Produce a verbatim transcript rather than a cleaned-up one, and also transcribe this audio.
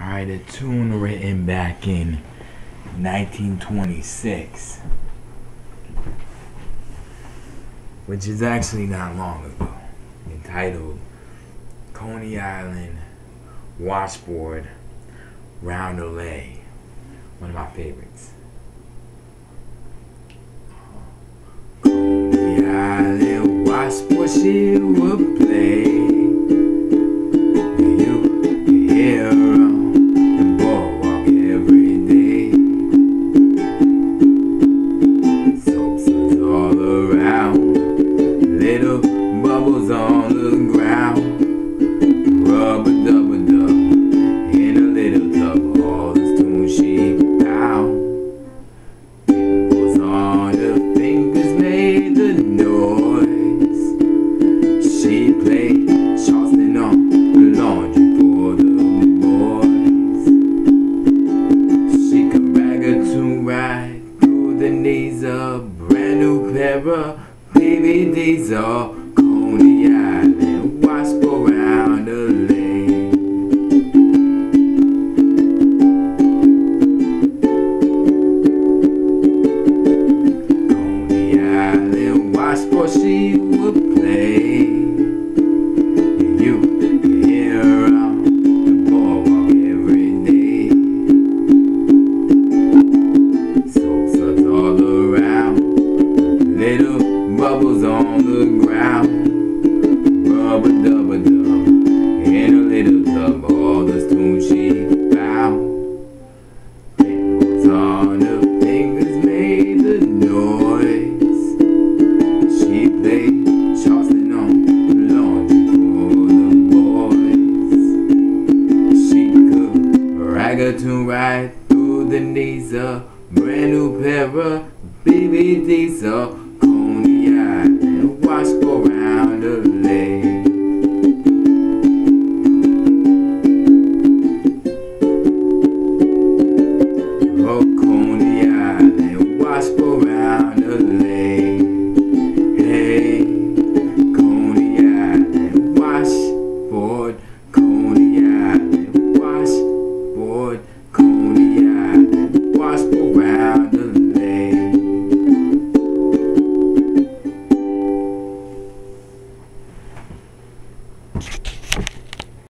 Alright, a tune written back in nineteen twenty-six, which is actually not long ago, entitled Coney Island, Washboard, Roundelay, one of my favorites. Coney Island, Washboard, she would play. You hear on the boardwalk every day. Soap suds all around, little bubbles on the ground. Rubber dubber dub in a little tub, all the tune she found. Dimples on her fingers made the noise. She played Charleston on the laundry for the boys. She could rag her tune right through the knees, a brand new pair of baby D's, all Coney Island, Washboard, Roundelay. Coney Island, Washboard, she would play. You can hear her on the boardwalk every day. Soap suds all around, little bubbles on the ground. Rubber dubber dub in a little tub, all the tune she found. Dimples on her fingers made the noise. She played Charleston on the laundry for the boys. She could rag her tune right through the knees, a brand new pair of baby D's,